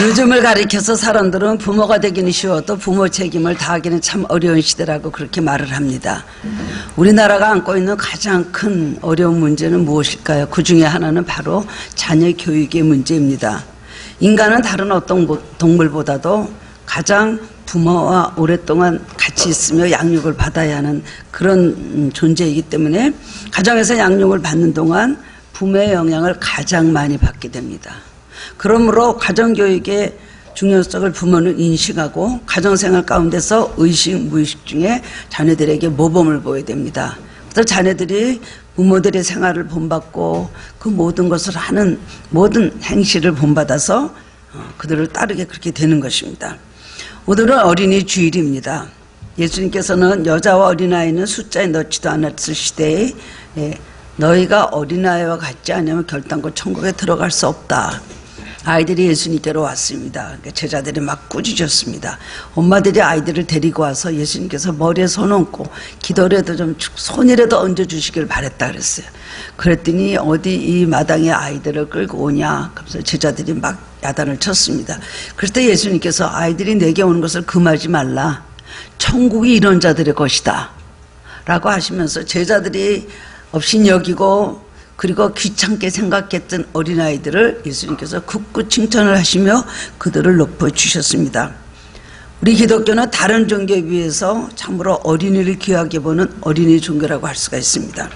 요즘을 가리켜서 사람들은 부모가 되기는 쉬워도 부모 책임을 다하기는 참 어려운 시대라고 그렇게 말을 합니다. 우리나라가 안고 있는 가장 큰 어려운 문제는 무엇일까요? 그 중에 하나는 바로 자녀 교육의 문제입니다. 인간은 다른 어떤 동물보다도 가장 부모와 오랫동안 같이 있으며 양육을 받아야 하는 그런 존재이기 때문에 가정에서 양육을 받는 동안 부모의 영향을 가장 많이 받게 됩니다. 그러므로 가정교육의 중요성을 부모는 인식하고 가정생활 가운데서 의식, 무의식 중에 자녀들에게 모범을 보여야 됩니다. 그래서 자녀들이 부모들의 생활을 본받고 그 모든 것을 하는 모든 행실을 본받아서 그들을 따르게 그렇게 되는 것입니다. 오늘은 어린이 주일입니다. 예수님께서는 여자와 어린아이는 숫자에 넣지도 않았을 시대에 너희가 어린아이와 같지 않으면 결단코 천국에 들어갈 수 없다. 아이들이 예수님께로 왔습니다. 제자들이 막 꾸짖었습니다. 엄마들이 아이들을 데리고 와서 예수님께서 머리에 손 얹고 기도라도 좀 손이라도 얹어주시길 바랬다 그랬어요. 그랬더니 어디 이 마당에 아이들을 끌고 오냐. 그래서 제자들이 막 야단을 쳤습니다. 그럴 때 예수님께서 아이들이 내게 오는 것을 금하지 말라. 천국이 이런 자들의 것이다. 라고 하시면서 제자들이 업신여기고 그리고 귀찮게 생각했던 어린아이들을 예수님께서 굳굳 칭찬을 하시며 그들을 높여주셨습니다. 우리 기독교는 다른 종교에 비해서 참으로 어린이를 귀하게 보는 어린이 종교라고 할 수가 있습니다.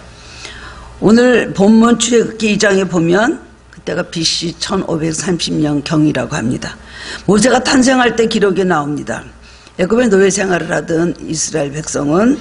오늘 본문 출애굽기 2장에 보면 그때가 BC 1530년 경이라고 합니다. 모세가 탄생할 때 기록이 나옵니다. 애굽의 노예 생활을 하던 이스라엘 백성은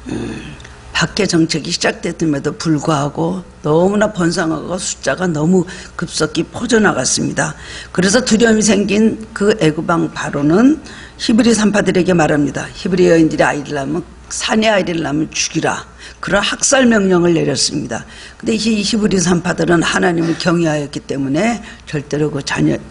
박해 정책이 시작됐음에도 불구하고 너무나 번성하고 숫자가 너무 급속히 퍼져나갔습니다. 그래서 두려움이 생긴 그 애굽 왕 바로는 히브리 산파들에게 말합니다. 히브리 여인들이 아이를 낳으면 산의 아이를 낳으면 죽이라. 그런 학살 명령을 내렸습니다. 근데 이 히브리 산파들은 하나님을 경외하였기 때문에 절대로 그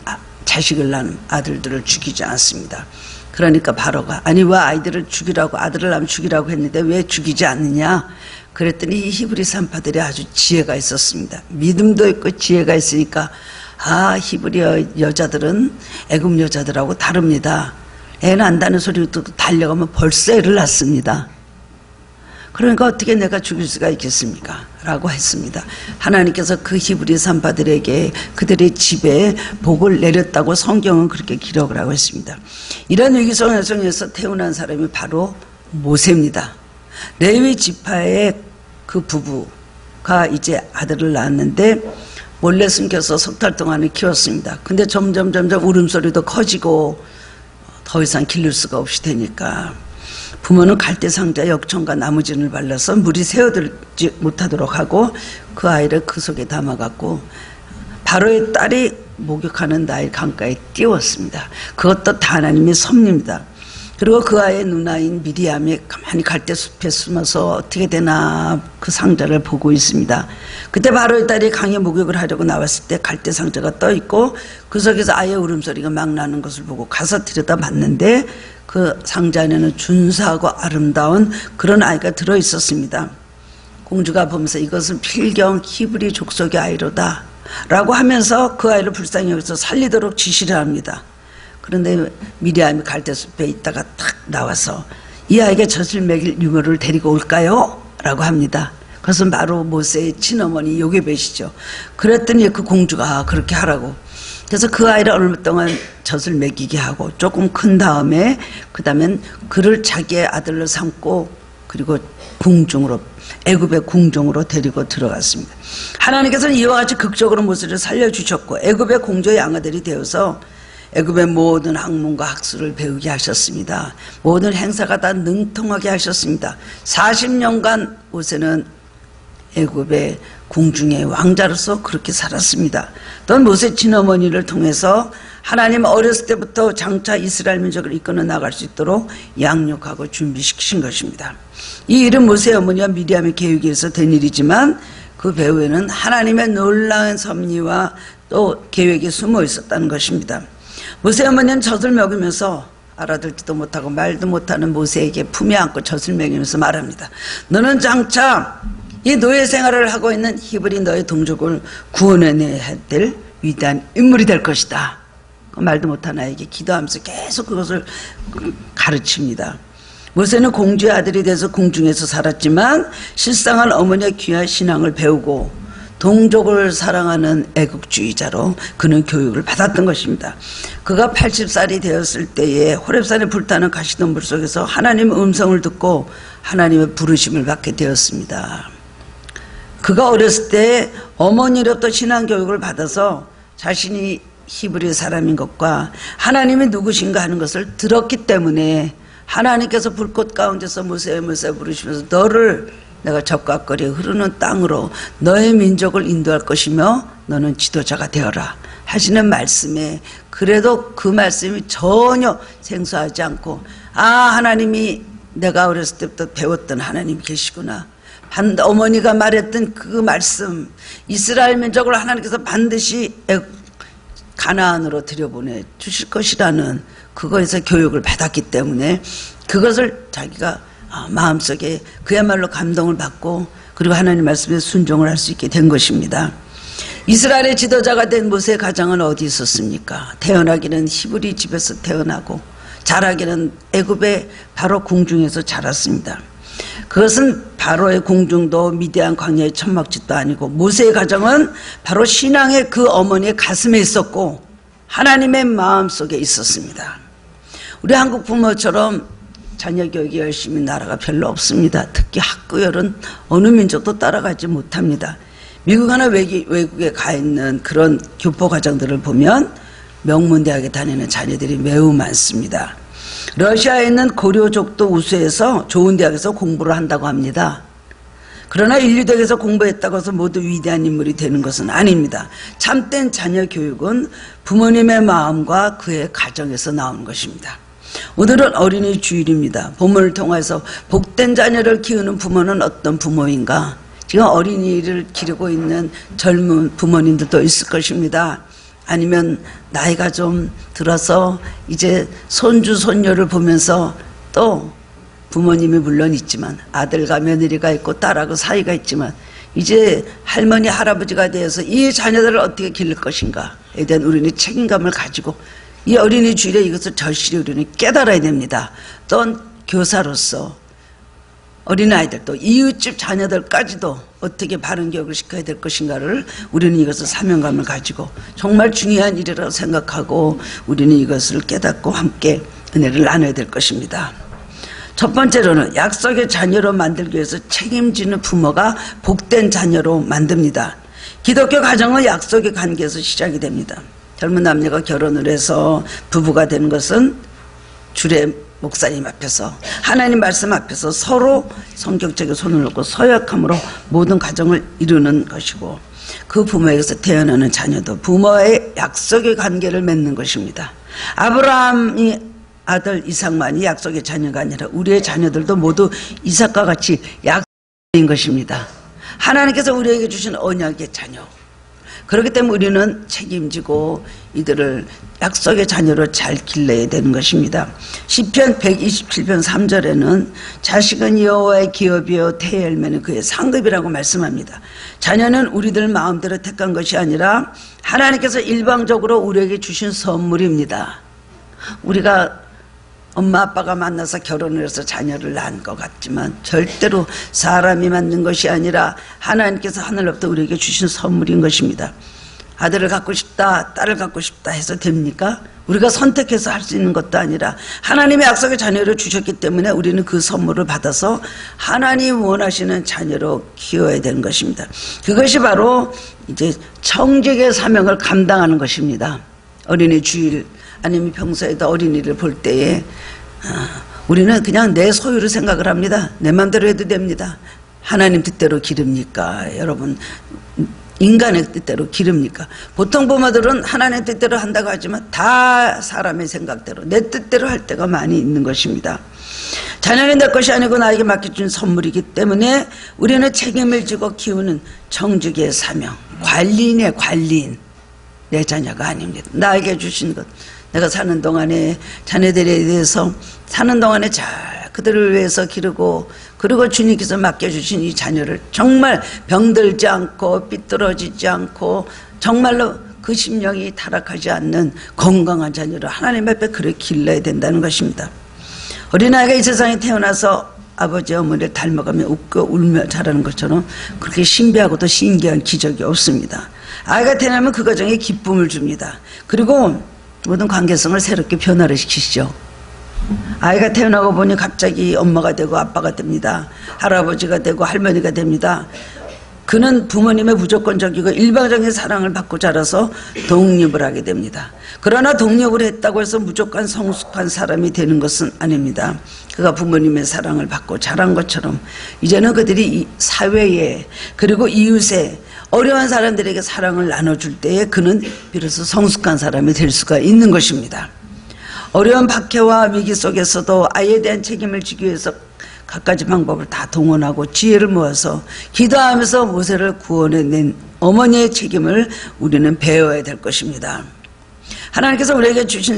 자식을 낳은 아들들을 죽이지 않습니다. 그러니까 바로가 아니 왜 아이들을 죽이라고 아들을 낳으면 죽이라고 했는데 왜 죽이지 않느냐. 그랬더니 이 히브리 산파들이 아주 지혜가 있었습니다. 믿음도 있고 지혜가 있으니까 히브리 여자들은 애굽 여자들하고 다릅니다. 애 낳는다는 소리 듣고 달려가면 벌써 애를 낳습니다. 그러니까 어떻게 내가 죽일 수가 있겠습니까? 라고 했습니다. 하나님께서 그 히브리 산파들에게 그들의 집에 복을 내렸다고 성경은 그렇게 기록을 하고 있습니다. 이런 위기성에서 태어난 사람이 바로 모세입니다. 레위 지파의 그 부부가 이제 아들을 낳았는데 몰래 숨겨서 석 달 동안을 키웠습니다. 근데 점점 울음소리도 커지고 더 이상 기를 수가 없이 되니까 부모는 갈대상자에 역청과 나무진을 발라서 물이 새어들지 못하도록 하고 그 아이를 그 속에 담아갖고 바로의 딸이 목욕하는 나일 강가에 띄웠습니다. 그것도 다 하나님의 섭리입니다. 그리고 그 아이의 누나인 미리암이 가만히 갈대숲에 숨어서 어떻게 되나 그 상자를 보고 있습니다. 그때 바로의 딸이 강에 목욕을 하려고 나왔을 때 갈대상자가 떠있고 그 속에서 아이의 울음소리가 막 나는 것을 보고 가서 들여다봤는데 그 상자 안에는 준수하고 아름다운 그런 아이가 들어있었습니다. 공주가 보면서 이것은 필경 히브리 족속의 아이로다 라고 하면서 그 아이를 불쌍히 여기서 살리도록 지시를 합니다. 그런데 미리암이 갈대숲에 있다가 탁 나와서 이 아이에게 젖을 먹일 유모를 데리고 올까요? 라고 합니다. 그것은 바로 모세의 친어머니 요게벳이죠. 그랬더니 그 공주가 그렇게 하라고. 그래서 그 아이를 얼마 동안 젖을 먹이게 하고 조금 큰 다음에 그다음엔 그를 자기의 아들로 삼고 그리고 궁중으로 애굽의 궁중으로 데리고 들어갔습니다. 하나님께서는 이와 같이 극적으로 모세를 살려주셨고 애굽의 공주의 양아들이 되어서 애굽의 모든 학문과 학술을 배우게 하셨습니다. 모든 행사가 다 능통하게 하셨습니다. 40년간 모세는 애굽의 궁중의 왕자로서 그렇게 살았습니다. 또 모세 친어머니를 통해서 하나님 어렸을 때부터 장차 이스라엘 민족을 이끌어 나갈 수 있도록 양육하고 준비시키신 것입니다. 이 일은 모세의 어머니와 미리암의 계획에 의해서 된 일이지만 그 배후에는 하나님의 놀라운 섭리와 또 계획이 숨어 있었다는 것입니다. 모세 어머니는 젖을 먹으면서 알아듣지도 못하고 말도 못하는 모세에게 품에 안고 젖을 먹이면서 말합니다. 너는 장차 이 노예 생활을 하고 있는 히브리 너의 동족을 구원해내야 될 위대한 인물이 될 것이다. 그 말도 못한 아이에게 기도하면서 계속 그것을 가르칩니다. 모세는 공주의 아들이 돼서 궁중에서 살았지만 실상은 어머니의 귀한 신앙을 배우고 동족을 사랑하는 애국주의자로 그는 교육을 받았던 것입니다. 그가 80살이 되었을 때에 호렙산에 불타는 가시덤불 속에서 하나님의 음성을 듣고 하나님의 부르심을 받게 되었습니다. 그가 어렸을 때 어머니로부터 신앙교육을 받아서 자신이 히브리 사람인 것과 하나님이 누구신가 하는 것을 들었기 때문에 하나님께서 불꽃 가운데서 모세 부르시면서 너를 내가 적각거리 흐르는 땅으로 너의 민족을 인도할 것이며 너는 지도자가 되어라 하시는 말씀에 그래도 그 말씀이 전혀 생소하지 않고 하나님이 내가 어렸을 때부터 배웠던 하나님이 계시구나. 어머니가 말했던 그 말씀 이스라엘 민족을 하나님께서 반드시 가나안으로 들여보내 주실 것이라는 그거에서 교육을 받았기 때문에 그것을 자기가 마음속에 그야말로 감동을 받고 그리고 하나님 말씀에 순종을 할 수 있게 된 것입니다. 이스라엘의 지도자가 된 모세의 가정은 어디 있었습니까? 태어나기는 히브리 집에서 태어나고 자라기는 애굽의 바로 궁중에서 자랐습니다. 그것은 바로의 궁중도 미디안 광야의 천막집도 아니고 모세의 가정은 바로 신앙의 그 어머니의 가슴에 있었고 하나님의 마음속에 있었습니다. 우리 한국 부모처럼 자녀 교육이 열심히 나라가 별로 없습니다. 특히 학구열은 어느 민족도 따라가지 못합니다. 미국이나 외국에 가 있는 그런 교포 가정들을 보면 명문대학에 다니는 자녀들이 매우 많습니다. 러시아에 있는 고려족도 우수해서 좋은 대학에서 공부를 한다고 합니다. 그러나 인류대학에서 공부했다고 해서 모두 위대한 인물이 되는 것은 아닙니다. 참된 자녀 교육은 부모님의 마음과 그의 가정에서 나오는 것입니다. 오늘은 어린이 주일입니다. 부모를 통해서 복된 자녀를 키우는 부모는 어떤 부모인가? 지금 어린이를 기르고 있는 젊은 부모님들도 있을 것입니다. 아니면 나이가 좀 들어서 이제 손주 손녀를 보면서 또 부모님이 물론 있지만 아들과 며느리가 있고 딸하고 사이가 있지만 이제 할머니 할아버지가 되어서 이 자녀들을 어떻게 기를 것인가에 대한 우리는 책임감을 가지고 이 어린이 주일에 이것을 절실히 우리는 깨달아야 됩니다. 또한 교사로서 어린아이들 또 이웃집 자녀들까지도 어떻게 바른 교육을 시켜야 될 것인가를 우리는 이것을 사명감을 가지고 정말 중요한 일이라고 생각하고 우리는 이것을 깨닫고 함께 은혜를 나눠야 될 것입니다. 첫 번째로는 약속의 자녀로 만들기 위해서 책임지는 부모가 복된 자녀로 만듭니다. 기독교 가정은 약속의 관계에서 시작이 됩니다. 젊은 남녀가 결혼을 해서 부부가 되는 것은 주례 목사님 앞에서 하나님 말씀 앞에서 서로 성격적인 손을 놓고 서약함으로 모든 가정을 이루는 것이고 그 부모에게서 태어나는 자녀도 부모의 약속의 관계를 맺는 것입니다. 아브라함이 아들 이삭만이 약속의 자녀가 아니라 우리의 자녀들도 모두 이삭과 같이 약속인 것입니다. 하나님께서 우리에게 주신 언약의 자녀. 그렇기 때문에 우리는 책임지고 이들을 약속의 자녀로 잘 길러야 되는 것입니다. 시편 127편 3절에는 자식은 여호와의 기업이요 태의 열매는 그의 상급이라고 말씀합니다. 자녀는 우리들 마음대로 택한 것이 아니라 하나님께서 일방적으로 우리에게 주신 선물입니다. 우리가 엄마 아빠가 만나서 결혼을 해서 자녀를 낳은 것 같지만 절대로 사람이 만든 것이 아니라 하나님께서 하늘로부터 우리에게 주신 선물인 것입니다. 아들을 갖고 싶다, 딸을 갖고 싶다 해서 됩니까? 우리가 선택해서 할 수 있는 것도 아니라 하나님의 약속의 자녀를 주셨기 때문에 우리는 그 선물을 받아서 하나님 원하시는 자녀로 키워야 되는 것입니다. 그것이 바로 이제 청직의 사명을 감당하는 것입니다. 어린이 주일 아니면 평소에도 어린이를 볼 때에 우리는 그냥 내 소유를 생각을 합니다. 내 마음대로 해도 됩니다. 하나님 뜻대로 기릅니까? 여러분 인간의 뜻대로 기릅니까? 보통 부모들은 하나님 뜻대로 한다고 하지만 다 사람의 생각대로 내 뜻대로 할 때가 많이 있는 것입니다. 자녀는 내 것이 아니고 나에게 맡겨준 선물이기 때문에 우리는 책임을 지고 키우는 청지기의 사명, 관리인의 관리인. 내 자녀가 아닙니다. 나에게 주신 것. 내가 사는 동안에 자녀들에 대해서 사는 동안에 잘 그들을 위해서 기르고 그리고 주님께서 맡겨주신 이 자녀를 정말 병들지 않고 삐뚤어지지 않고 정말로 그 심령이 타락하지 않는 건강한 자녀를 하나님 앞에 그렇게 길러야 된다는 것입니다. 어린아이가 이 세상에 태어나서 아버지 어머니를 닮아가며 웃고 울며 자라는 것처럼 그렇게 신비하고도 신기한 기적이 없습니다. 아이가 태어나면 그 가정에 기쁨을 줍니다. 그리고 모든 관계성을 새롭게 변화를 시키시죠. 아이가 태어나고 보니 갑자기 엄마가 되고 아빠가 됩니다. 할아버지가 되고 할머니가 됩니다. 그는 부모님의 무조건적이고 일방적인 사랑을 받고 자라서 독립을 하게 됩니다. 그러나 독립을 했다고 해서 무조건 성숙한 사람이 되는 것은 아닙니다. 그가 부모님의 사랑을 받고 자란 것처럼 이제는 그들이 사회에 그리고 이웃에 어려운 사람들에게 사랑을 나눠줄 때에 그는 비로소 성숙한 사람이 될 수가 있는 것입니다. 어려운 박해와 위기 속에서도 아이에 대한 책임을 지기 위해서 갖가지 방법을 다 동원하고 지혜를 모아서 기도하면서 모세를 구원해낸 어머니의 책임을 우리는 배워야 될 것입니다. 하나님께서 우리에게 주신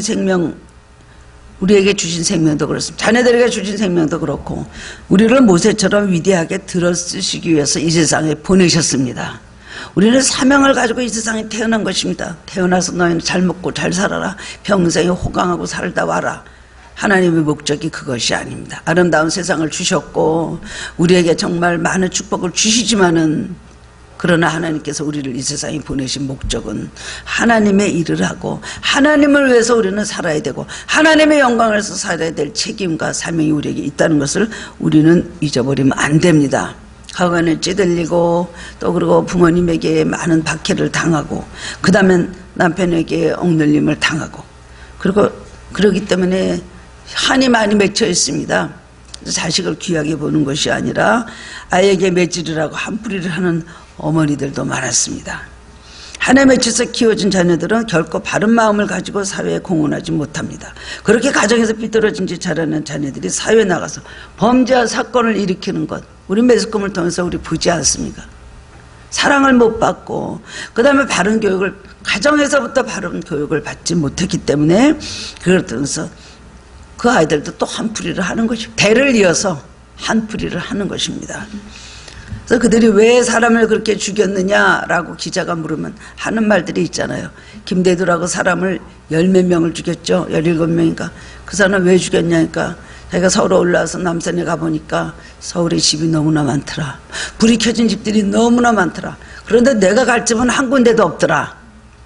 생명도 그렇습니다. 자녀들에게 주신 생명도 그렇고 우리를 모세처럼 위대하게 들어쓰시기 위해서 이 세상에 보내셨습니다. 우리는 사명을 가지고 이 세상에 태어난 것입니다. 태어나서 너희는 잘 먹고 잘 살아라. 평생에 호강하고 살다 와라. 하나님의 목적이 그것이 아닙니다. 아름다운 세상을 주셨고 우리에게 정말 많은 축복을 주시지만은 그러나 하나님께서 우리를 이 세상에 보내신 목적은 하나님의 일을 하고 하나님을 위해서 우리는 살아야 되고 하나님의 영광을 위해서 살아야 될 책임과 사명이 우리에게 있다는 것을 우리는 잊어버리면 안 됩니다. 과거에는 찌들리고 또 그리고 부모님에게 많은 박해를 당하고 그 다음엔 남편에게 억눌림을 당하고 그리고 그러기 때문에 한이 많이 맺혀 있습니다. 자식을 귀하게 보는 것이 아니라 아이에게 매질을 하고 한풀이를 하는 어머니들도 많았습니다. 한해 맺혀서 키워진 자녀들은 결코 바른 마음을 가지고 사회에 공헌하지 못합니다. 그렇게 가정에서 삐뚤어진 채 자라는 자녀들이 사회에 나가서 범죄와 사건을 일으키는 것 우리 매스컴을 통해서 우리 보지 않습니까? 사랑을 못 받고 그 다음에 바른 교육을 가정에서부터 바른 교육을 받지 못했기 때문에 그러면서 그 아이들도 또 한풀이를 하는 것이 대를 이어서 한풀이를 하는 것입니다. 그래서 그들이 왜 사람을 그렇게 죽였느냐라고 기자가 물으면 하는 말들이 있잖아요. 김대두라고 사람을 10몇 명을 죽였죠. 17명인가. 그 사람 왜 죽였냐니까 자기가 서울에 올라와서 남산에 가보니까 서울에 집이 너무나 많더라. 불이 켜진 집들이 너무나 많더라. 그런데 내가 갈 집은 한 군데도 없더라.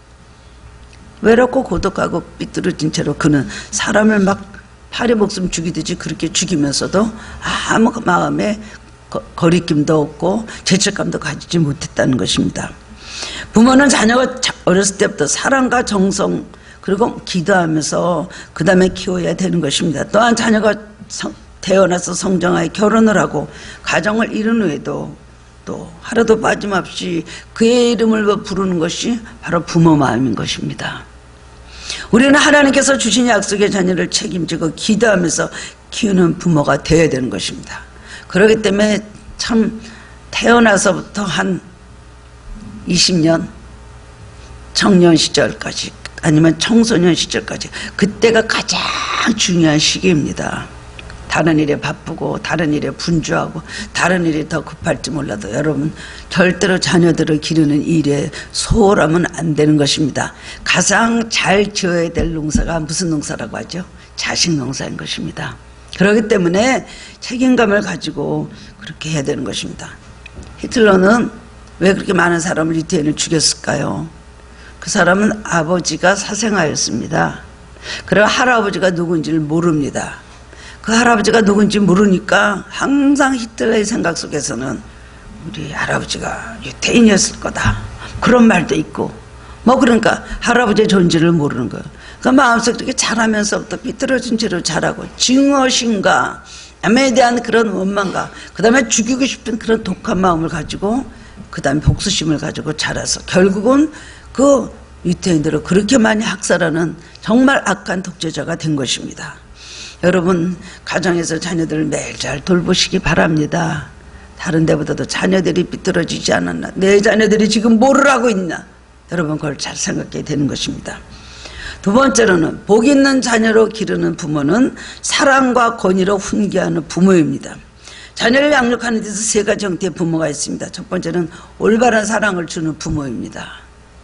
외롭고 고독하고 삐뚤어진 채로 그는 사람을 막 파리 목숨 죽이듯이 그렇게 죽이면서도 아무 마음에 거리낌도 없고 죄책감도 가지지 못했다는 것입니다. 부모는 자녀가 어렸을 때부터 사랑과 정성 그리고 기도하면서 그 다음에 키워야 되는 것입니다. 또한 자녀가 태어나서 성장하여 결혼을 하고 가정을 이룬 후에도 또 하루도 빠짐없이 그의 이름을 부르는 것이 바로 부모 마음인 것입니다. 우리는 하나님께서 주신 약속의 자녀를 책임지고 기도하면서 키우는 부모가 되어야 되는 것입니다. 그렇기 때문에 참 태어나서부터 한 20년 청년 시절까지 아니면 청소년 시절까지 그때가 가장 중요한 시기입니다. 다른 일에 바쁘고 다른 일에 분주하고 다른 일이 더 급할지 몰라도 여러분 절대로 자녀들을 기르는 일에 소홀하면 안 되는 것입니다. 가장 잘 지어야 될 농사가 무슨 농사라고 하죠? 자식 농사인 것입니다. 그렇기 때문에 책임감을 가지고 그렇게 해야 되는 것입니다. 히틀러는 왜 그렇게 많은 사람을 유태인을 죽였을까요? 그 사람은 아버지가 사생아였습니다. 그리고 할아버지가 누군지를 모릅니다. 그 할아버지가 누군지 모르니까 항상 히틀러의 생각 속에서는 우리 할아버지가 유태인이었을 거다. 그런 말도 있고 그러니까 할아버지의 존재를 모르는 거예요. 그 마음속에 이렇게 자라면서부터 삐뚤어진 채로 자라고 증오심과 남에 대한 그런 원망과 그 다음에 죽이고 싶은 그런 독한 마음을 가지고 그 다음에 복수심을 가지고 자라서 결국은 그 유태인들을 그렇게 많이 학살하는 정말 악한 독재자가 된 것입니다. 여러분 가정에서 자녀들을 매일 잘 돌보시기 바랍니다. 다른 데보다도 자녀들이 삐뚤어지지 않았나, 내 자녀들이 지금 뭐를 하고 있나, 여러분 그걸 잘 생각해야 되는 것입니다. 두 번째로는 복 있는 자녀로 기르는 부모는 사랑과 권위로 훈계하는 부모입니다. 자녀를 양육하는 데서 세 가지 형태의 부모가 있습니다. 첫 번째는 올바른 사랑을 주는 부모입니다.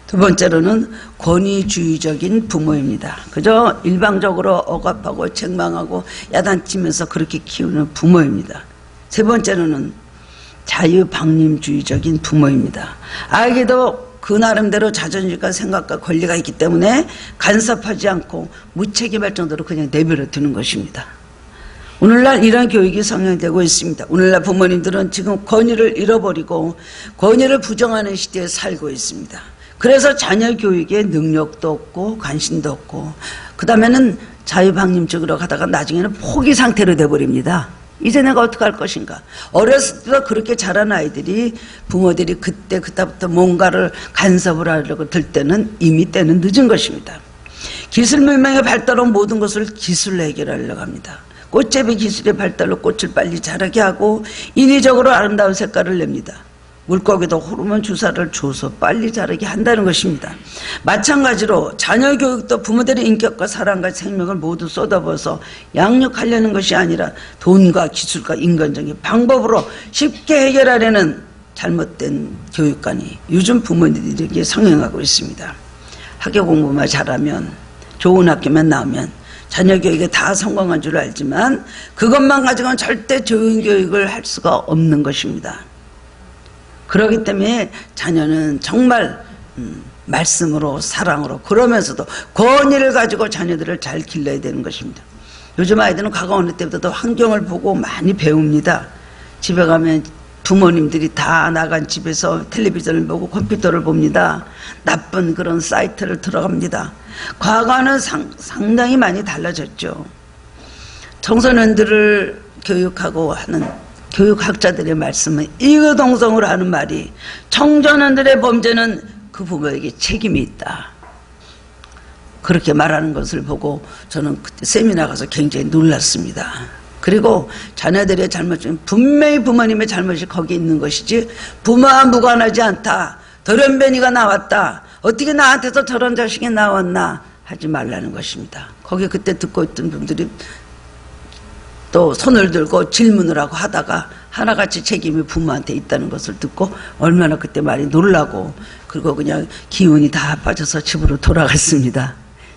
두 번째로는 권위주의적인 부모입니다. 그저 일방적으로 억압하고 책망하고 야단치면서 그렇게 키우는 부모입니다. 세 번째로는 자유방임주의적인 부모입니다. 아이에게도 그 나름대로 자존심과 생각과 권리가 있기 때문에 간섭하지 않고 무책임할 정도로 그냥 내버려 두는 것입니다. 오늘날 이런 교육이 성행되고 있습니다. 오늘날 부모님들은 지금 권위를 잃어버리고 권위를 부정하는 시대에 살고 있습니다. 그래서 자녀 교육에 능력도 없고 관심도 없고 그 다음에는 자유방임적으로 가다가 나중에는 포기 상태로 돼버립니다. 이제 내가 어떻게 할 것인가. 어렸을 때도 그렇게 자란 아이들이 부모들이 그때부터 뭔가를 간섭을 하려고 들 때는 이미 때는 늦은 것입니다. 기술문명의 발달은 모든 것을 기술로 해결하려고 합니다. 꽃제비 기술의 발달로 꽃을 빨리 자라게 하고 인위적으로 아름다운 색깔을 냅니다. 물고기도 호르몬 주사를 줘서 빨리 자라게 한다는 것입니다. 마찬가지로 자녀 교육도 부모들의 인격과 사랑과 생명을 모두 쏟아부어서 양육하려는 것이 아니라 돈과 기술과 인간적인 방법으로 쉽게 해결하려는 잘못된 교육관이 요즘 부모들에게 성행하고 있습니다. 학교 공부만 잘하면 좋은 학교만 나오면 자녀 교육에 다 성공한 줄 알지만 그것만 가지고는 절대 좋은 교육을 할 수가 없는 것입니다. 그렇기 때문에 자녀는 정말 말씀으로 사랑으로 그러면서도 권위를 가지고 자녀들을 잘 길러야 되는 것입니다. 요즘 아이들은 과거 어느 때보다도 환경을 보고 많이 배웁니다. 집에 가면 부모님들이 다 나간 집에서 텔레비전을 보고 컴퓨터를 봅니다. 나쁜 그런 사이트를 들어갑니다. 과거는 상당히 많이 달라졌죠. 청소년들을 교육하고 하는 교육학자들의 말씀은 이거동성으로 하는 말이 청소년들의 범죄는 그 부모에게 책임이 있다. 그렇게 말하는 것을 보고 저는 그때 세미나 가서 굉장히 놀랐습니다. 그리고 자녀들의 잘못은 분명히 부모님의 잘못이 거기 있는 것이지 부모와 무관하지 않다. 돌연변이가 나왔다. 어떻게 나한테서 저런 자식이 나왔나 하지 말라는 것입니다. 거기 그때 듣고 있던 분들이 또 손을 들고 질문을 하고 하다가 하나같이 책임이 부모한테 있다는 것을 듣고 얼마나 그때 많이 놀라고 그리고 그냥 기운이 다 빠져서 집으로 돌아갔습니다.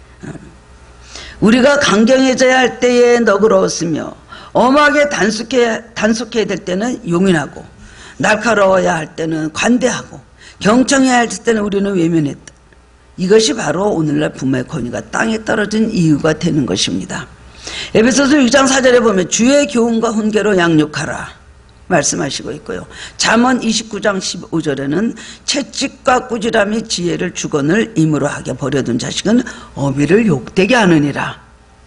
우리가 강경해져야 할 때에 너그러웠으며 엄하게 단속해야 될 때는 용인하고 날카로워야 할 때는 관대하고 경청해야 할 때는 우리는 외면했다. 이것이 바로 오늘날 부모의 권위가 땅에 떨어진 이유가 되는 것입니다. 에베소서 6장 4절에 보면 주의 교훈과 훈계로 양육하라 말씀하시고 있고요. 잠언 29장 15절에는 채찍과 꾸지람이 지혜를 주권을 임으로 하게 버려둔 자식은 어미를 욕되게 하느니라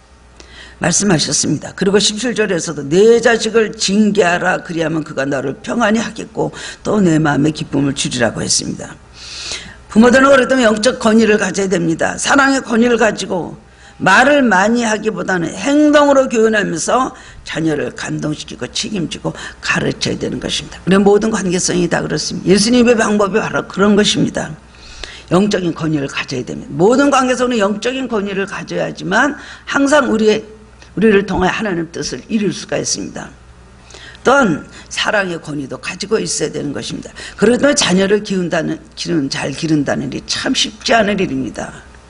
말씀하셨습니다. 그리고 17절에서도 내 자식을 징계하라 그리하면 그가 너를 평안히 하겠고 또 내 마음에 기쁨을 주리라고 했습니다. 부모들은 그랬다면 영적 권위를 가져야 됩니다. 사랑의 권위를 가지고 말을 많이 하기보다는 행동으로 교훈하면서 자녀를 감동시키고 책임지고 가르쳐야 되는 것입니다. 우리 모든 관계성이 다 그렇습니다. 예수님의 방법이 바로 그런 것입니다. 영적인 권위를 가져야 됩니다. 모든 관계성은 영적인 권위를 가져야지만 항상 우리를 통해 하나님의 뜻을 이룰 수가 있습니다. 또한 사랑의 권위도 가지고 있어야 되는 것입니다. 그러면 자녀를 잘 기른다는 일이 참 쉽지 않은 일입니다.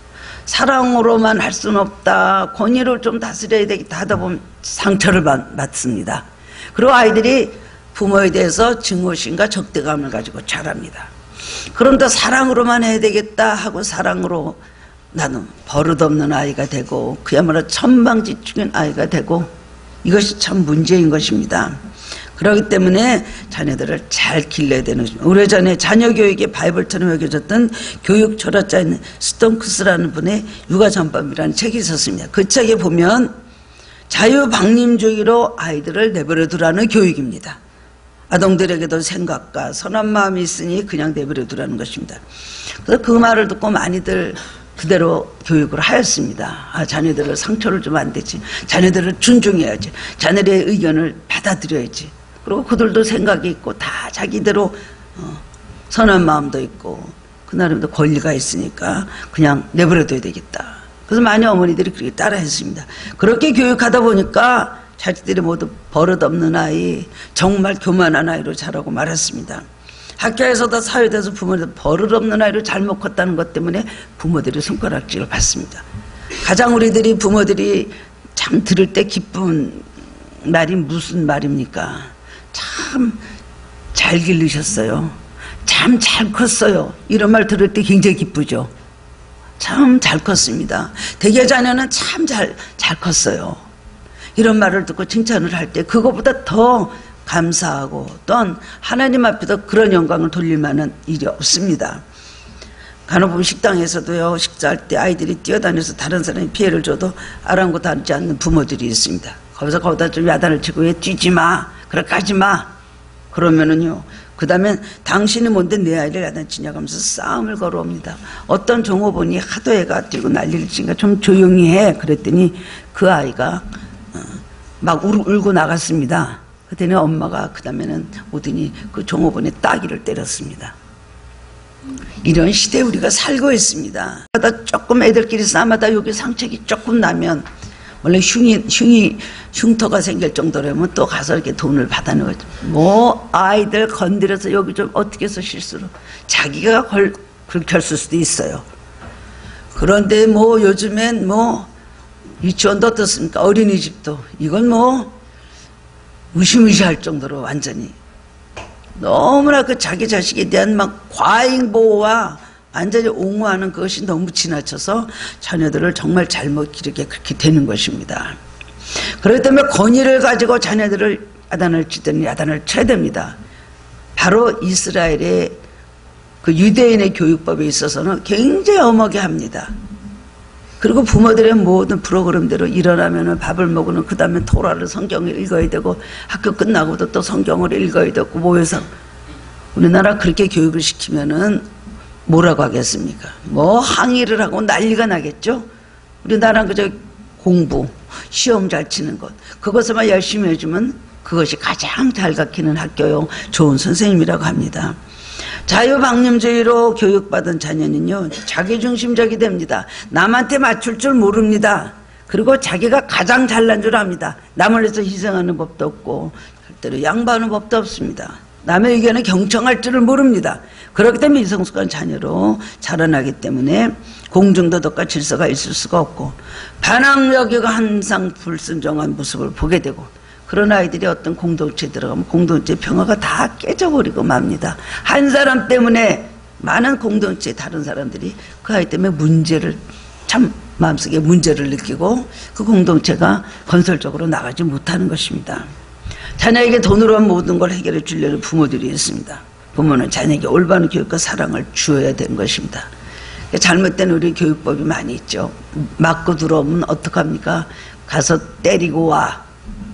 사랑으로만 할 수는 없다. 권위를 좀 다스려야 되겠다 하다 보면 상처를 받습니다. 그리고 아이들이 부모에 대해서 증오심과 적대감을 가지고 자랍니다. 그런데 사랑으로만 해야 되겠다 하고 사랑으로 나는 버릇없는 아이가 되고 그야말로 천방지축인 아이가 되고 이것이 참 문제인 것입니다. 그렇기 때문에 자녀들을 잘 길러야 되는 것입니다. 오래전에 자녀 교육의 바이블처럼 여겨졌던 교육 철학자인 스톤크스라는 분의 육아전법이라는 책이 있었습니다. 그 책에 보면 자유방임주의로 아이들을 내버려 두라는 교육입니다. 아동들에게도 생각과 선한 마음이 있으니 그냥 내버려 두라는 것입니다. 그래서 그 말을 듣고 많이들 그대로 교육을 하였습니다. 자녀들을 상처를 주면 안 되지. 자녀들을 존중해야지. 자녀들의 의견을 받아들여야지. 그리고 그들도 생각이 있고 다 자기대로 선한 마음도 있고 그 나름대로 권리가 있으니까 그냥 내버려둬야 되겠다. 그래서 많은 어머니들이 그렇게 따라했습니다. 그렇게 교육하다 보니까 자식들이 모두 버릇없는 아이, 정말 교만한 아이로 자라고 말았습니다. 학교에서도 사회에서 부모들 버릇없는 아이를 잘못 컸다는 것 때문에 부모들이 손가락질을 받습니다. 가장 우리들이 부모들이 참 들을 때 기쁜 말이 무슨 말입니까? 참 잘 기르셨어요. 참 잘 컸어요. 이런 말 들을 때 굉장히 기쁘죠. 참 잘 컸습니다. 대개 자녀는 참 잘 컸어요. 이런 말을 듣고 칭찬을 할 때 그거보다 더 감사하고 또한 하나님 앞에서 그런 영광을 돌릴 만한 일이 없습니다. 간혹 보면 식당에서도요, 식사할 때 아이들이 뛰어다녀서 다른 사람이 피해를 줘도 아랑곳하지 않는 부모들이 있습니다. 거기다 좀 야단을 치고 왜 뛰지 마, 그렇게 하지 마. 그러면은요, 그 다음에 당신이 뭔데 내 아이를 야단치냐고 하면서 싸움을 걸어옵니다. 어떤 종업원이 하도 애가 뛰고 난리를 치니까 좀 조용히 해. 그랬더니 그 아이가 막 울고 나갔습니다. 그랬더니 엄마가 그 다음에는 오더니 그 종업원의 따귀를 때렸습니다. 이런 시대에 우리가 살고 있습니다. 조금 애들끼리 싸움하다 여기 상처가 조금 나면 원래 흉터가 생길 정도라면 또 가서 이렇게 돈을 받아내는 거죠. 뭐 아이들 건드려서 여기 좀 어떻게 해서 실수로 자기가 그렇게 했을 수도 있어요. 그런데 뭐 요즘엔 뭐 유치원도 어떻습니까? 어린이집도 이건 뭐 의심할 정도로 완전히 너무나 그 자기 자식에 대한 막 과잉 보호와 완전히 옹호하는 그것이 너무 지나쳐서 자녀들을 정말 잘못 기르게 그렇게 되는 것입니다. 그렇기 때문에 권위를 가지고 자녀들을 야단을 치더니 야단을 쳐야 됩니다. 바로 이스라엘의 그 유대인의 교육법에 있어서는 굉장히 엄하게 합니다. 그리고 부모들의 모든 프로그램대로 일어나면은 밥을 먹으면 그 다음에 토라를 성경을 읽어야 되고 학교 끝나고도 또 성경을 읽어야 되고 모여서 우리나라 그렇게 교육을 시키면은 뭐라고 하겠습니까? 뭐 항의를 하고 난리가 나겠죠? 우리나라는 그저 공부, 시험 잘 치는 것 그것을만 열심히 해주면 그것이 가장 잘 가르치는 학교요 좋은 선생님이라고 합니다. 자유방임주의로 교육받은 자녀는요 자기중심적이 됩니다. 남한테 맞출 줄 모릅니다. 그리고 자기가 가장 잘난 줄 압니다. 남을 위해서 희생하는 법도 없고 절대로 양보하는 법도 없습니다. 남의 의견에 경청할 줄을 모릅니다. 그렇기 때문에 이성숙한 자녀로 자라나기 때문에 공중도덕과 질서가 있을 수가 없고 반항여기가 항상 불순종한 모습을 보게 되고 그런 아이들이 어떤 공동체에 들어가면 공동체 평화가 다 깨져버리고 맙니다. 한 사람 때문에 많은 공동체 다른 사람들이 그 아이 때문에 문제를 참 마음속에 문제를 느끼고 그 공동체가 건설적으로 나가지 못하는 것입니다. 자녀에게 돈으로 모든 걸 해결해 주려는 부모들이 있습니다. 부모는 자녀에게 올바른 교육과 사랑을 주어야 되는 것입니다. 잘못된 우리 교육법이 많이 있죠. 맞고 들어오면 어떡합니까? 가서 때리고 와.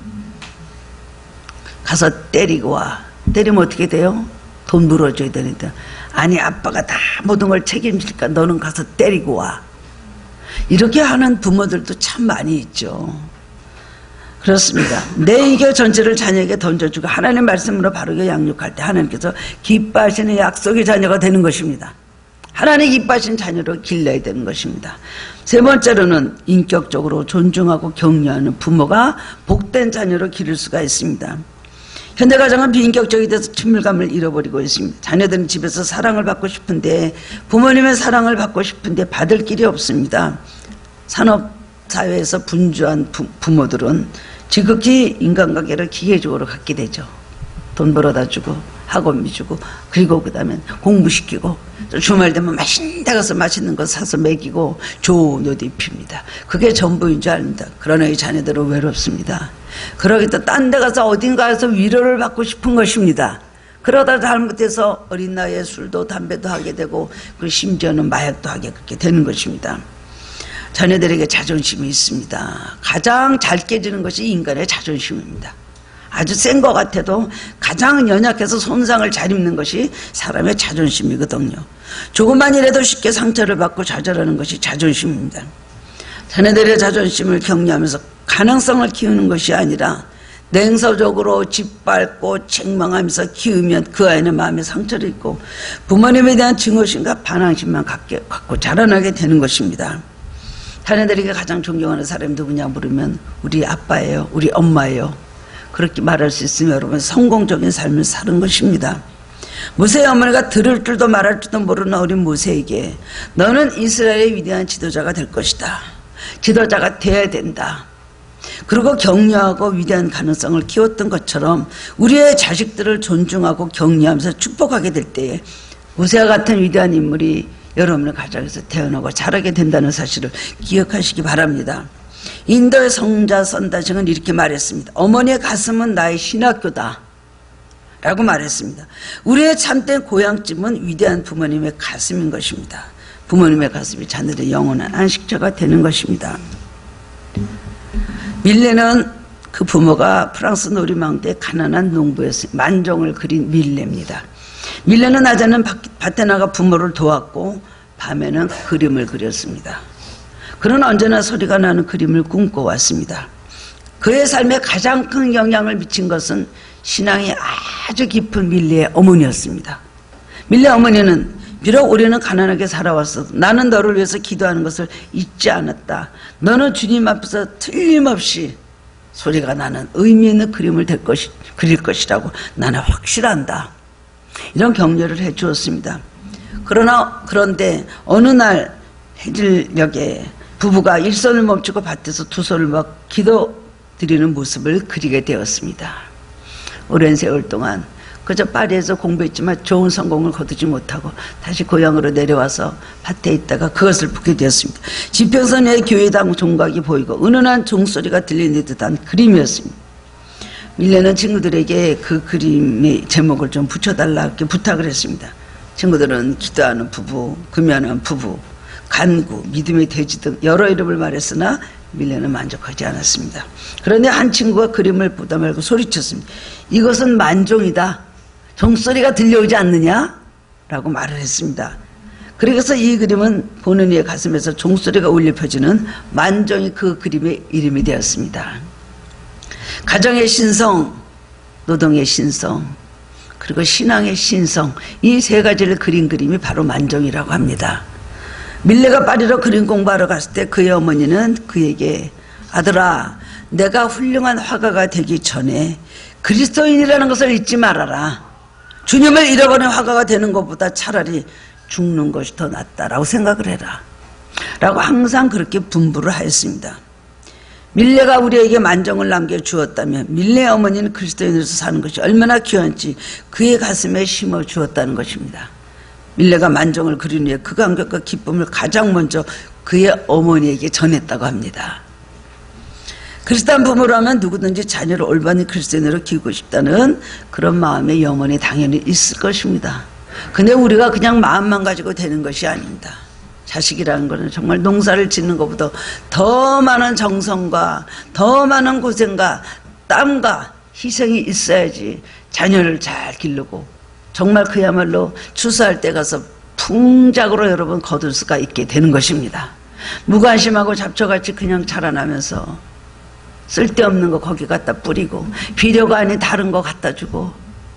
가서 때리고 와. 때리면 어떻게 돼요? 돈 물어줘야 되는데 아니 아빠가 다 모든 걸 책임질까 너는 가서 때리고 와. 이렇게 하는 부모들도 참 많이 있죠. 그렇습니다. 내 의견 전체를 자녀에게 던져주고 하나님 말씀으로 바르게 양육할 때 하나님께서 기뻐하시는 약속의 자녀가 되는 것입니다. 하나님 기뻐하시는 자녀로 길러야 되는 것입니다. 세 번째로는 인격적으로 존중하고 격려하는 부모가 복된 자녀로 기를 수가 있습니다. 현대가정은 비인격적이 돼서 친밀감을 잃어버리고 있습니다. 자녀들은 집에서 사랑을 받고 싶은데 부모님의 사랑을 받고 싶은데 받을 길이 없습니다. 산업사회에서 분주한 부모들은 지극히 인간관계를 기계적으로 갖게 되죠. 돈 벌어다 주고 학원비 주고 그리고 그 다음에 공부시키고 주말 되면 맛있는 데 가서 맛있는 거 사서 먹이고 좋은 옷 입힙니다. 그게 전부인 줄 압니다. 그러나 이 자녀들은 외롭습니다. 그러기 때문에 딴 데 가서 어딘가에서 위로를 받고 싶은 것입니다. 그러다 잘못해서 어린 나이에 술도 담배도 하게 되고 그리고 심지어는 마약도 하게 그렇게 되는 것입니다. 자녀들에게 자존심이 있습니다. 가장 잘 깨지는 것이 인간의 자존심입니다. 아주 센 것 같아도 가장 연약해서 손상을 잘 입는 것이 사람의 자존심이거든요. 조금만이라도 쉽게 상처를 받고 좌절하는 것이 자존심입니다. 자녀들의 자존심을 격려하면서 가능성을 키우는 것이 아니라 냉소적으로 짓밟고 책망하면서 키우면 그 아이는 마음에 상처를 입고 부모님에 대한 증오심과 반항심만 갖고 자라나게 되는 것입니다. 자녀들에게 가장 존경하는 사람이 누구냐 물으면 우리 아빠예요. 우리 엄마예요. 그렇게 말할 수 있으면 여러분 성공적인 삶을 사는 것입니다. 모세의 어머니가 들을 줄도 말할 줄도 모르는 어린 모세에게 너는 이스라엘의 위대한 지도자가 될 것이다. 지도자가 돼야 된다. 그리고 격려하고 위대한 가능성을 키웠던 것처럼 우리의 자식들을 존중하고 격려하면서 축복하게 될 때에 모세와 같은 위대한 인물이 여러분의 가정에서 태어나고 자라게 된다는 사실을 기억하시기 바랍니다. 인도의 성자 선다증은 이렇게 말했습니다. 어머니의 가슴은 나의 신학교다 라고 말했습니다. 우리의 참된 고향집은 위대한 부모님의 가슴인 것입니다. 부모님의 가슴이 자녀들의 영원한 안식처가 되는 것입니다. 밀레는 그 부모가 프랑스 노리망 때 가난한 농부였습니다. 만종을 그린 밀레입니다. 밀레는 낮에는 밭에 나가 부모를 도왔고 밤에는 그림을 그렸습니다. 그는 언제나 소리가 나는 그림을 꿈꿔왔습니다. 그의 삶에 가장 큰 영향을 미친 것은 신앙이 아주 깊은 밀레의 어머니였습니다. 밀레 어머니는 비록 우리는 가난하게 살아왔어도 나는 너를 위해서 기도하는 것을 잊지 않았다. 너는 주님 앞에서 틀림없이 소리가 나는 의미 있는 그림을 그릴 것이라고 나는 확실한다. 이런 격려를 해 주었습니다. 그런데 어느 날 해질녘에 부부가 일손을 멈추고 밭에서 두 손을 막 기도 드리는 모습을 그리게 되었습니다. 오랜 세월 동안 그저 파리에서 공부했지만 좋은 성공을 거두지 못하고 다시 고향으로 내려와서 밭에 있다가 그것을 보게 되었습니다. 지평선의 교회당 종각이 보이고 은은한 종소리가 들리는 듯한 그림이었습니다. 밀레는 친구들에게 그 그림의 제목을 좀 붙여달라 이렇게 부탁을 했습니다. 친구들은 기도하는 부부, 금연한 부부, 간구, 믿음의 돼지 등 여러 이름을 말했으나 밀레는 만족하지 않았습니다. 그런데 한 친구가 그림을 보다 말고 소리쳤습니다. 이것은 만종이다. 종소리가 들려오지 않느냐? 라고 말을 했습니다. 그래서 이 그림은 보는 이의 가슴에서 종소리가 울려 펴지는 만종이 그 그림의 이름이 되었습니다. 가정의 신성, 노동의 신성, 그리고 신앙의 신성, 이 세 가지를 그린 그림이 바로 만종이라고 합니다. 밀레가 파리로 그림 공부하러 갔을 때 그의 어머니는 그에게 아들아, 내가 훌륭한 화가가 되기 전에 그리스도인이라는 것을 잊지 말아라. 주님을 잃어버린 화가가 되는 것보다 차라리 죽는 것이 더 낫다라고 생각을 해라. 라고 항상 그렇게 분부를 하였습니다. 밀레가 우리에게 만종을 남겨주었다면 밀레의 어머니는 그리스도인으로서 사는 것이 얼마나 귀한지 그의 가슴에 심어 주었다는 것입니다. 밀레가 만종을 그린 후에 그 감격과 기쁨을 가장 먼저 그의 어머니에게 전했다고 합니다. 그리스도인 부모라면 누구든지 자녀를 올바른 그리스도인으로 키우고 싶다는 그런 마음이 영원히 당연히 있을 것입니다. 근데 우리가 그냥 마음만 가지고 되는 것이 아닙니다. 자식이라는 것은 정말 농사를 짓는 것보다 더 많은 정성과 더 많은 고생과 땀과 희생이 있어야지 자녀를 잘 기르고 정말 그야말로 추수할 때 가서 풍작으로 여러분 거둘 수가 있게 되는 것입니다. 무관심하고 잡초같이 그냥 자라나면서 쓸데없는 거 거기 갖다 뿌리고 비료가 아닌 다른 거 갖다 주고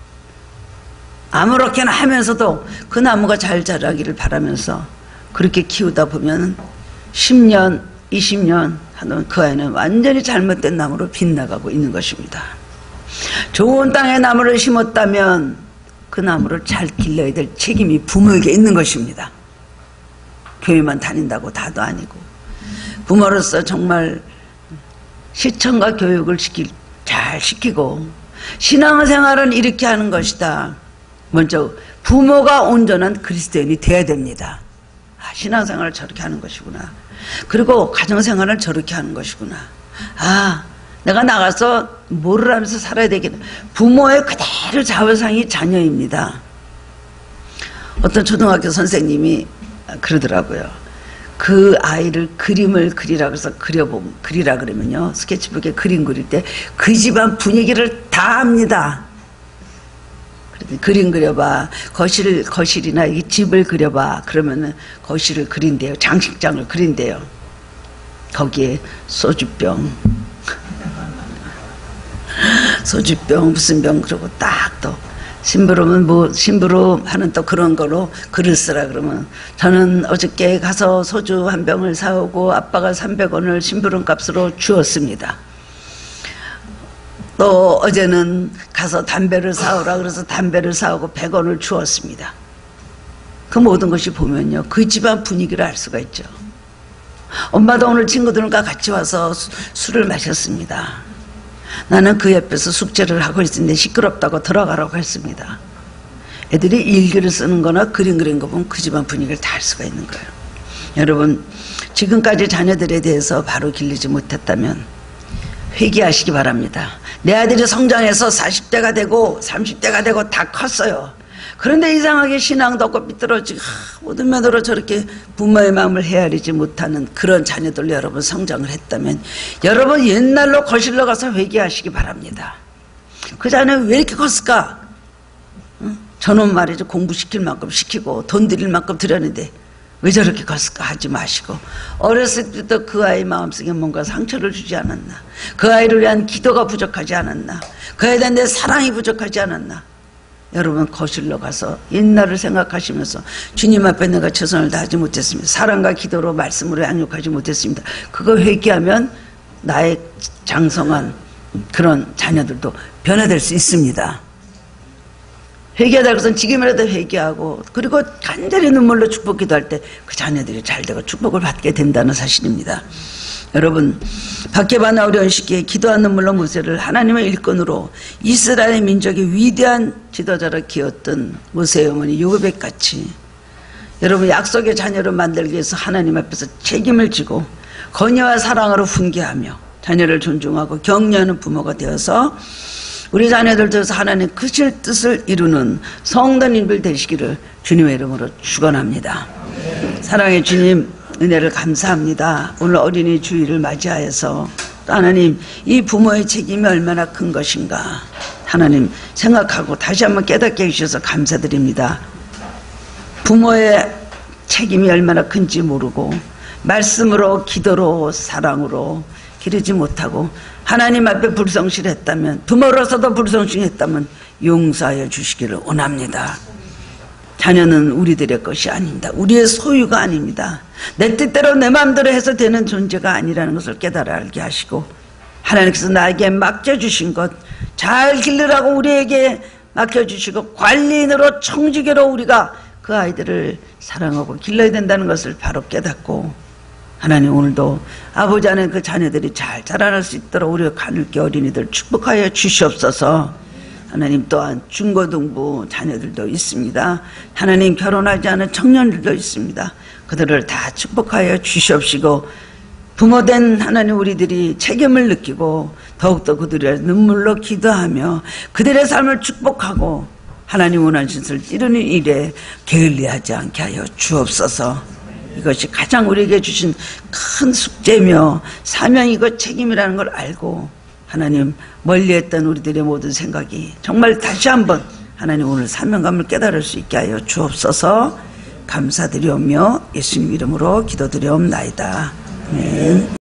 아무렇게나 하면서도 그 나무가 잘 자라기를 바라면서 그렇게 키우다 보면 10년, 20년 하는 그 아이는 완전히 잘못된 나무로 빗나가고 있는 것입니다. 좋은 땅에 나무를 심었다면 그 나무를 잘 길러야 될 책임이 부모에게 있는 것입니다. 교회만 다닌다고 다도 아니고 부모로서 정말 시청과 교육을 잘 시키고 신앙생활은 이렇게 하는 것이다. 먼저 부모가 온전한 그리스도인이 되어야 됩니다. 신앙생활을 저렇게 하는 것이구나. 그리고 가정생활을 저렇게 하는 것이구나. 내가 나가서 뭐를 하면서 살아야 되겠다. 부모의 그대로 자화상이 자녀입니다. 어떤 초등학교 선생님이 그러더라고요. 그 아이를 그림을 그리라 그래서 그리라 그러면요. 스케치북에 그림 그릴 때 그 집안 분위기를 다 합니다. 그림 그려봐. 거실이나 이 집을 그려봐. 그러면은 거실을 그린대요. 장식장을 그린대요. 거기에 소주병 무슨 병 그러고 딱 또 심부름은 심부름 하는 또 그런 거로 글을 쓰라 그러면 저는 어저께 가서 소주 한 병을 사오고 아빠가 300원을 심부름 값으로 주었습니다. 또 어제는 가서 담배를 사오라 그래서 담배를 사오고 100원을 주었습니다. 그 모든 것이 보면요, 그 집안 분위기를 알 수가 있죠. 엄마도 오늘 친구들과 같이 와서 술을 마셨습니다. 나는 그 옆에서 숙제를 하고 있는데 시끄럽다고 들어가라고 했습니다. 애들이 일기를 쓰는 거나 그림 그린 거 보면 그 집안 분위기를 다 알 수가 있는 거예요. 여러분, 지금까지 자녀들에 대해서 바로 길르지 못했다면 회개하시기 바랍니다. 내 아들이 성장해서 40대가 되고 30대가 되고 다 컸어요. 그런데 이상하게 신앙도 없고 삐뚤어지고 모든 면으로 저렇게 부모의 마음을 헤아리지 못하는 그런 자녀들 여러분 성장을 했다면 여러분 옛날로 거실러 가서 회개하시기 바랍니다. 그 자녀는 왜 이렇게 컸을까? 저놈 말이죠. 공부시킬 만큼 시키고 돈 드릴 만큼 드렸는데 왜 저렇게 컸을까 하지 마시고, 어렸을 때부터 그 아이 마음속에 뭔가 상처를 주지 않았나, 그 아이를 위한 기도가 부족하지 않았나, 그 아이에 대한 내 사랑이 부족하지 않았나. 여러분 거실로 가서 옛날을 생각하시면서 주님 앞에 내가 최선을 다하지 못했습니다. 사랑과 기도로 말씀으로 양육하지 못했습니다. 그거 회개하면 나의 장성한 그런 자녀들도 변화될 수 있습니다. 회개하다 것은 지금이라도 회개하고 그리고 간절히 눈물로 축복 기도할 때 그 자녀들이 잘 되고 축복을 받게 된다는 사실입니다. 여러분, 박해받는 어려운 시기에 기도하는 눈물로 모세를 하나님의 일꾼으로 이스라엘 민족의 위대한 지도자로 키웠던 모세의 어머니 요굼같이 여러분 약속의 자녀를 만들기 위해서 하나님 앞에서 책임을 지고 건의와 사랑으로 훈계하며 자녀를 존중하고 격려하는 부모가 되어서 우리 자녀들 통해서 하나님 크실 뜻을 이루는 성도님들 되시기를 주님의 이름으로 축원합니다. 사랑의 주님, 은혜를 감사합니다. 오늘 어린이 주일을 맞이하여서 하나님 이 부모의 책임이 얼마나 큰 것인가 하나님 생각하고 다시 한번 깨닫게 해주셔서 감사드립니다. 부모의 책임이 얼마나 큰지 모르고 말씀으로 기도로 사랑으로 기르지 못하고 하나님 앞에 불성실했다면, 부모로서도 불성실했다면 용서하여 주시기를 원합니다. 자녀는 우리들의 것이 아닙니다. 우리의 소유가 아닙니다. 내 뜻대로 내 마음대로 해서 되는 존재가 아니라는 것을 깨달아 알게 하시고 하나님께서 나에게 맡겨주신 것 잘 기르라고 우리에게 맡겨주시고 관리인으로 청지기로 우리가 그 아이들을 사랑하고 길러야 된다는 것을 바로 깨닫고 하나님 오늘도 아버지 안에 그 자녀들이 잘 자라날 수 있도록 우리가 가눌게 어린이들 축복하여 주시옵소서. 하나님 또한 중고등부 자녀들도 있습니다. 하나님 결혼하지 않은 청년들도 있습니다. 그들을 다 축복하여 주시옵시고 부모된 하나님 우리들이 책임을 느끼고 더욱더 그들의 눈물로 기도하며 그들의 삶을 축복하고 하나님 원하신 것을 이루는 일에 게을리하지 않게 하여 주옵소서. 이것이 가장 우리에게 주신 큰 숙제며 사명이고 책임이라는 걸 알고 하나님 멀리했던 우리들의 모든 생각이 정말 다시 한번 하나님 오늘 사명감을 깨달을 수 있게 하여 주옵소서. 감사드리오며 예수님 이름으로 기도드리옵나이다. 아멘.